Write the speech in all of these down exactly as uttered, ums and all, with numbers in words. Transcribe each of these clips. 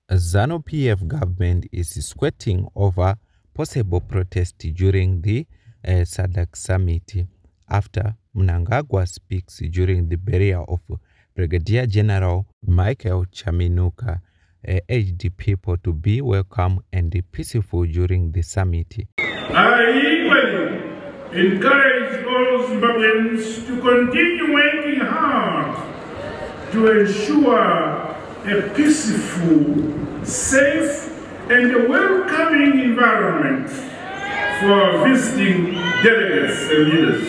ZANU-P F government is sweating over possible protest during the uh, S A D C summit after Mnangagwa speaks during the burial of Brigadier General Michael Chaminuka, uh, urged people to be welcome and peaceful during the summit. I equally encourage all Zimbabweans to continue working hard to ensure a peaceful, safe, and welcoming environment for visiting delegates and leaders.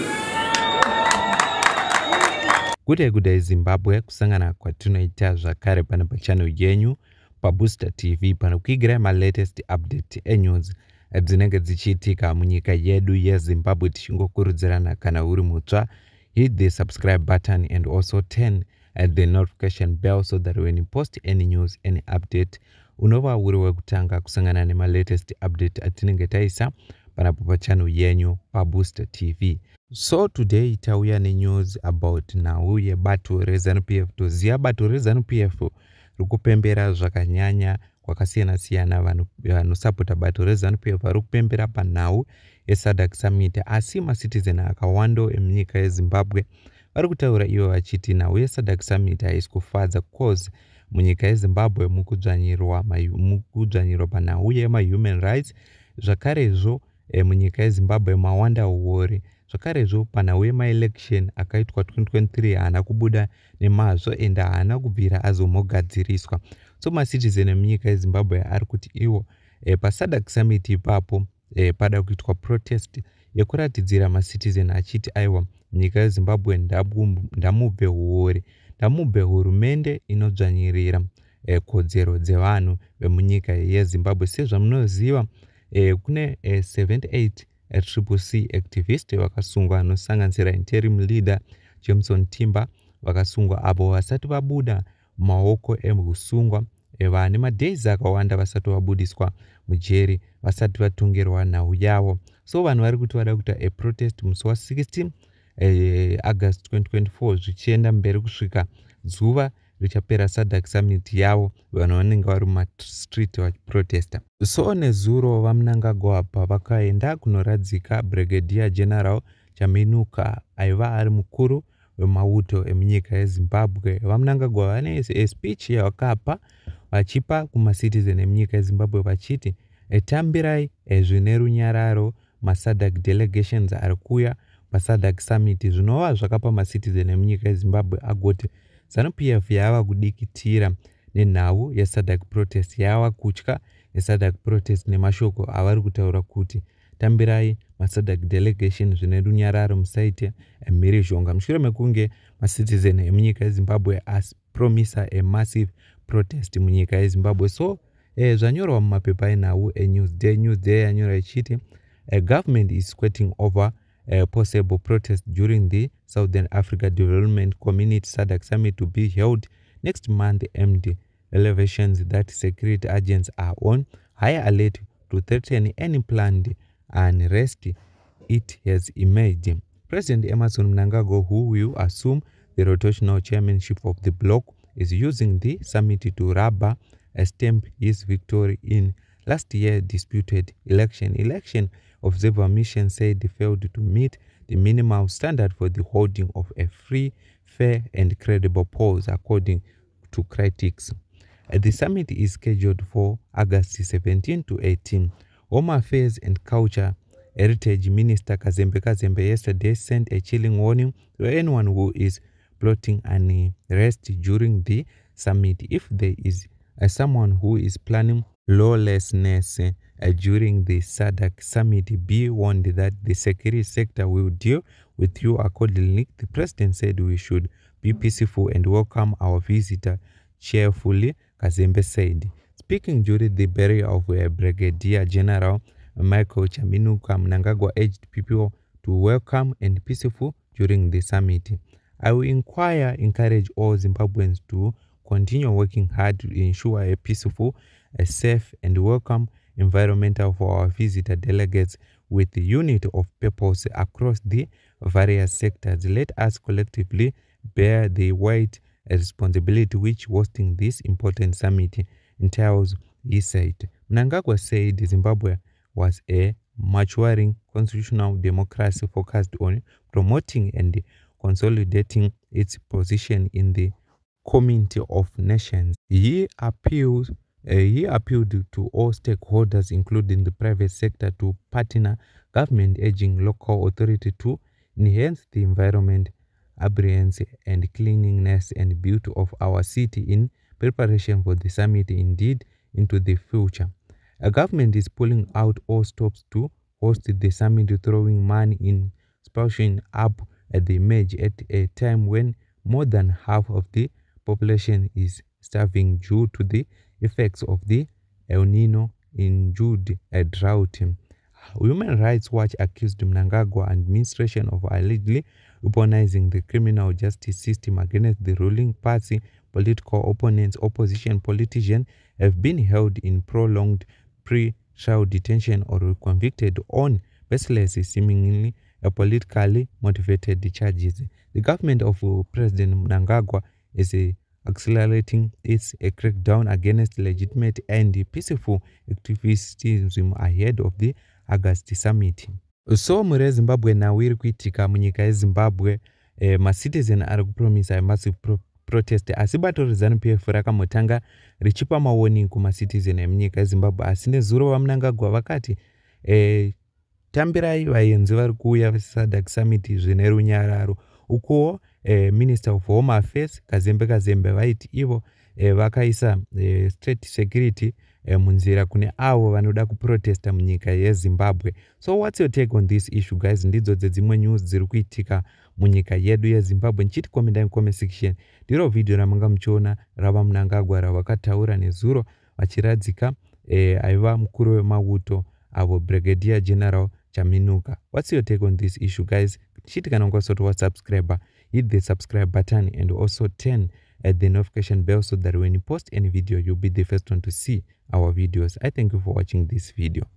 Good good Zimbabwe, kusangana kwatunoita zvakare pano pachannel yenyu paBooster T V pano kuigira ma latest update enews dzinenge dzichiitika munyika yedu yeZimbabwe tichingokurudzirana kana uri mutsva hit the subscribe button and also turn at the notification bell so that when you post any news, any update, unova uri wekutanga kusangana nema latest update atinenge taisa panapo pa channel yenyu paBooster T V. So today tauya ne news about nhau yebato reZANU-P F. Toziya bato reZANU-P F rikupembera zvakanyanya kwakasiyana siyana vanhu vanosapota bato reZANU-P F vari kupembera panhau yeS A D C summit, asi macitizen akawanda emunyika yeZimbabwe vari kutaura ivo vachiti nhau yeS A D C summit haisi kufadza cause munyika yeZimbabwe mukudzvanyirwa mukudzvanyirwa panhau yemahuman rights, zvakarezvo e, munyika yeZimbabwe mawanda uori, zvakarezvo panhau yemaelection akaitwa twenty twenty-three haana kubuda nemazvo enda haana kubvira azomogadziriswa. So macitizen emunyika yeZimbabwe ari kuti iwo e, paS A D C summit ipapo e, pada kuitwa protest yekuratidzira macitizen achiti aiwa nyika yeZimbabwe ndamubve uori, ndamubve hurumende inodzvanyirira e, kodzero dzevanhu vemunyika yeZimbabwe. Sezvamunoziva e, kune e, seventy-eight C C C activist vakasungwa anosanganisira interim leader Jameson Timber vakasungwa avo vasati vabuda maoko emusungwa e, vane madays akawanda vasati vabudiswa mujeri vasati vatongerwa nhau yavo. So vanhu vari kuti vada kuita a protest musi wa sixteen eh, August twenty twenty-four zvichienda mberi kusvika zuva richapera S A D C summit yavo, vanhu vanenge vari mumastreet vachiprotesta. So nezuro vaMnangagwa apa vakaenda kunoradzika Brigadier General Chaminuka aiva ari mukuru wemauto emunyika yeZimbabwe. VaMnangagwa vane a speech yavakapa vachipa kumacitizen emunyika yeZimbabwe vachiti etambirai zvine runyararo maS A D C delegations ari kuuya paS A D C summit, zvinova zvakapa macitizen emunyika yeZimbabwe agoti ZANU-P F yava kudikitira nenhau yeS A D C protest, yava kutya yeS A D C protest nemashoko avari kutaura kuti tambirai maS A D C delegation zvine runyararo musaite mhirizhonga. Mushure mekunge macitizen emunyika yeZimbabwe aspromisa a massive protest munyika yeZimbabwe. So eh, zvanyorwa mumapepa enhau eNewsday. Newsday yanyora ichiti a government is sweating over a possible protest during the Southern Africa Development Community S A D C summit to be held next month amid elevations that security agents are on high alert to threaten any planned unrest. It has emerged. President Emmerson Mnangagwa, who will assume the rotational chairmanship of the bloc, is using the summit to rubber stamp his victory in last year's disputed election. Election Observer Mission said failed to meet the minimal standard for the holding of a free, fair, and credible polls, according to critics. The summit is scheduled for August seventeenth to eighteenth. Home Affairs and Culture Heritage Minister Kazembe Kazembe yesterday sent a chilling warning to anyone who is plotting an arrest during the summit. If there is uh, someone who is planning lawlessness uh, during the S A D C summit, be warned that the security sector will deal with you accordingly. The president said we should be peaceful and welcome our visitor cheerfully, Kazembe said. Speaking during the burial of uh, Brigadier General Michael Chaminuka, Mnangagwa urged people to welcome and peaceful during the summit. I will inquire, encourage all Zimbabweans to continue working hard to ensure a peaceful, a safe, and welcome environment for our visitor delegates with the unit of purpose across the various sectors. Let us collectively bear the weight responsibility which hosting this important summit entails, he said. Mnangagwa said Zimbabwe was a maturing constitutional democracy focused on promoting and consolidating its position in the community of nations. He appealed, uh, he appealed to all stakeholders, including the private sector, to partner government, urging local authority to enhance the environment, appearance and cleanliness and beauty of our city in preparation for the summit, indeed into the future. A government is pulling out all stops to host the summit, throwing money in sprucing up at the image at a time when more than half of the population is starving due to the effects of the El Nino induced a drought. Human Rights Watch accused Mnangagwa administration of allegedly weaponizing the criminal justice system against the ruling party. Political opponents, opposition politicians have been held in prolonged pre-trial detention or convicted on baseless, seemingly politically motivated charges. The government of President Mnangagwa is a accelerating its a crackdown against legitimate and peaceful activism ahead of the August summit. So mure Zimbabwe nawo iri kuitika munyika yeZimbabwe, eh, ma citizen ari kupromisa massive pro protest, asi bato reZANU P F rakamotanga richipa mawoni kuma citizen emunyika yeZimbabwe. Asi nezuro vaMnangagwa vakati eh, tambirai vaenzi vari kuuya veSADC summit zvine runyararo. Ukuwo eh, Minister of Home Affairs Kazembe Kazembe vaiti ivo eh, vakaisa eh, state security eh, munzira kune avo vanoda kuprotesta munyika yeZimbabwe. So what's your take on this issue guys? Ndidzo dzimwe news dziri kuitika munyika yedu yeZimbabwe. Nchiti comment in comment section. Ndiro video ramanga muchiona rava Mnangagwa ravakataura nezuro vachiradzika eh, aiva mukuru wemauto avo Brigadier General Chaminuka. What's your take on this issue guys? Chiti kana ungasoti wa subscriber, hit the subscribe button and also turn at the notification bell so that when you post any video you'll be the first one to see our videos. I thank you for watching this video.